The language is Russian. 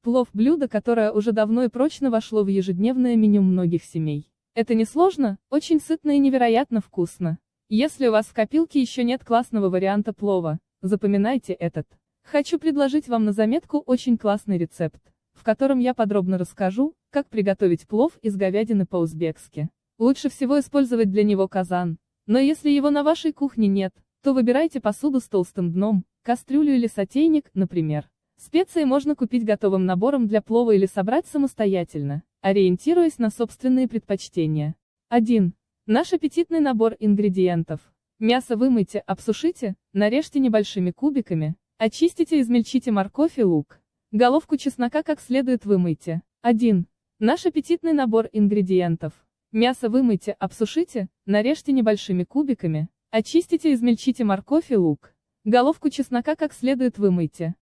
Плов – блюдо, которое уже давно и прочно вошло в ежедневное меню многих семей. Это несложно, очень сытно и невероятно вкусно. Если у вас в копилке еще нет классного варианта плова, запоминайте этот. Хочу предложить вам на заметку очень классный рецепт, в котором я подробно расскажу, как приготовить плов из говядины по-узбекски. Лучше всего использовать для него казан, но если его на вашей кухне нет, то выбирайте посуду с толстым дном, кастрюлю или сотейник, например. Специи можно купить готовым набором для плова или собрать самостоятельно, ориентируясь на собственные предпочтения. 1. Наш аппетитный набор ингредиентов. Мясо вымойте, обсушите, нарежьте небольшими кубиками, очистите и измельчите морковь и лук. Головку чеснока как следует вымойте. 1. Наш аппетитный набор ингредиентов. Мясо вымойте, обсушите, нарежьте небольшими кубиками, очистите и измельчите морковь и лук. Головку чеснока как следует вымойте.